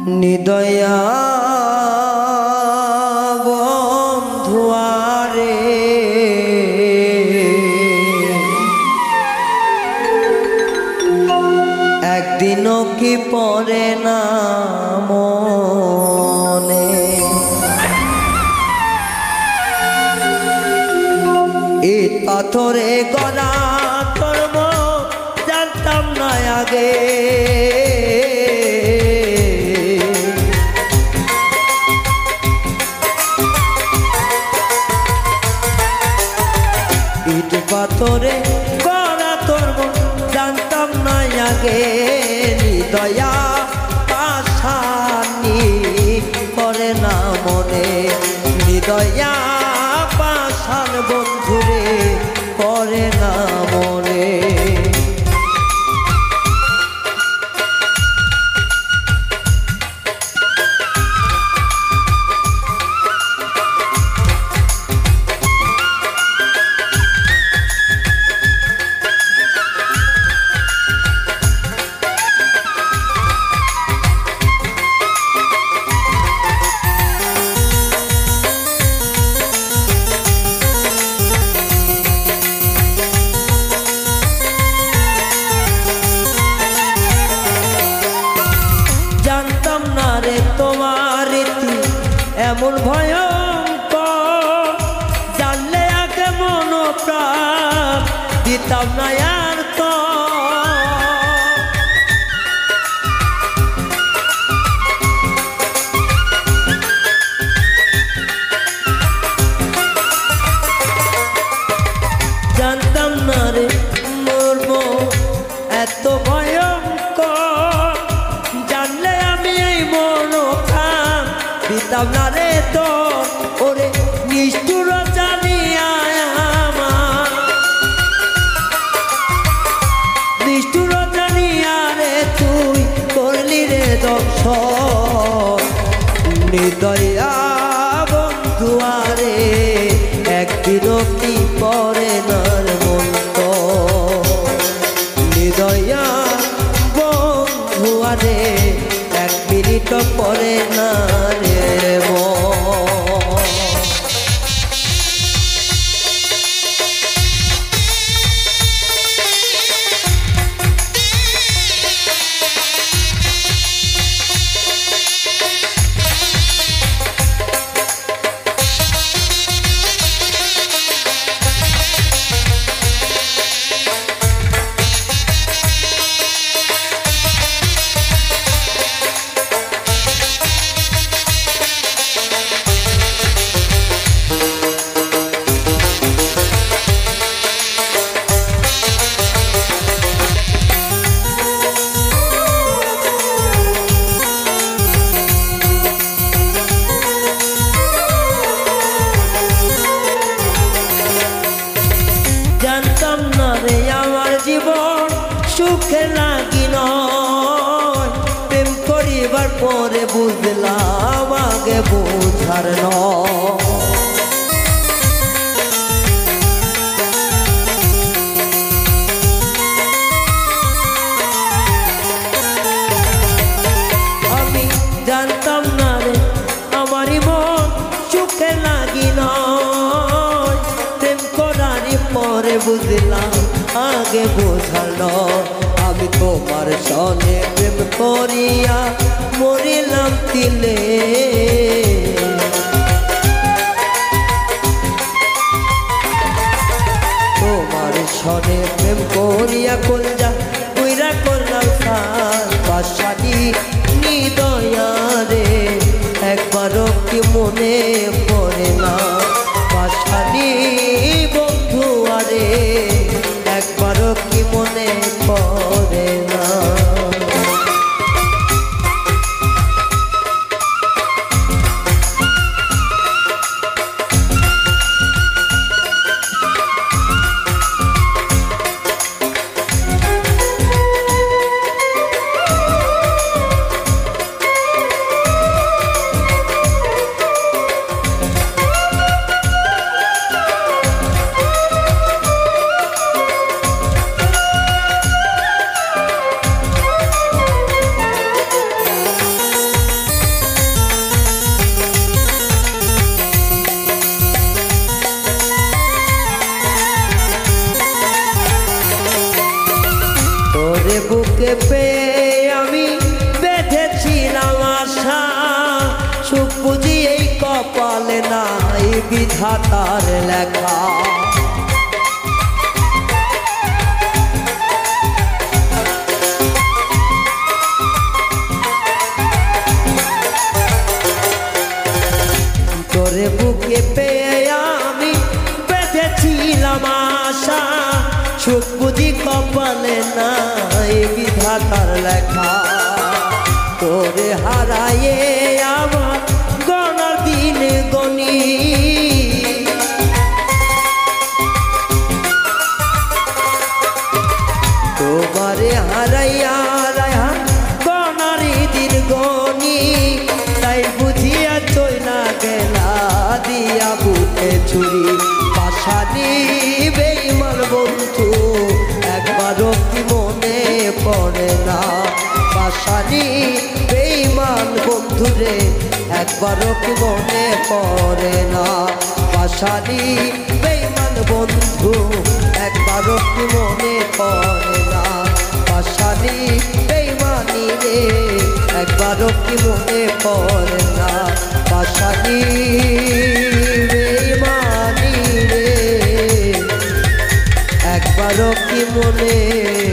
নিদয়া বন্ধুয়ারে একদিনও কি পড়ে না মনে ইট পাথরে গড়া কর্ম জানতাম না আগে ইট পাথরে গড়া কর্ম জানতাম না আগে নিদয়া পাশানি করে না মনে নিদয়া পাশান বন্ধুরে করে না মনে তোমার রীতি এমন ভয়ঙ্কর জানলে আগে মন প্রাণ দিতাম না আর তো জানতাম না রে মর্ম এত ভয়ঙ্কর জানলে আমি এই মন প্রাণ দিতাম না রে তোর ওরে নিষ্ঠুর জানিয়া আমার নিষ্ঠুর জানিয়া রে তুই করলি রে দর্শন নিদয়া বন্ধুয়ারে একদিনও কি পরে নার মন্ত নিদয়া বন্ধুয়ারে এক মিনিট পরে না রে জানতাম না রে আমার জীবন সুখে লাগি নয় প্রেম করিবার পরে বুঝলাম আগে বোঝার নয় আমি জানতাম না রে আমারই মন সুখে লাগি নয় প্রেম করারই পরে বুঝলাম আগে বোঝালো আমি তোমার সনে প্রেম করিয়া মরিলাম তিলে তোমার সনে প্রেম করিয়া কলজা কইরা করলাম সার পাশানি নিদয়া রে একবারও কি মনে পড়ে না পাশানি বন্ধুয়ারে একবারও কি মনে পড়ে না পড়ে না এই বিধাতার লেখা। তোরে বুকে পেয়ে আমি বেঁধেছিলাম আশা, সুখ বুঝি কপালে নাই বিধাতার লেখা। তোরে হারায়ে আমার গণার দিন গনি, তোমারে হারাইয়া গণারি দিন গনি, তাই বুঝিয়া চইলা গেলা দিয়া বুকে ছুরি। পাশানি বেঈমান বন্ধু একবারও কি মনে পড়ে না, পাশানি বেঈমান বন্ধু রে একবারও কি মনে পড়ে না, পাশানি বেঈমান বন্ধু একবারও কি মনে পড়ে না, পাশানি বেঈমানি রে একবারও কি মনে পড়ে না, পাশানি বেঈমানি রে একবারও কি মনে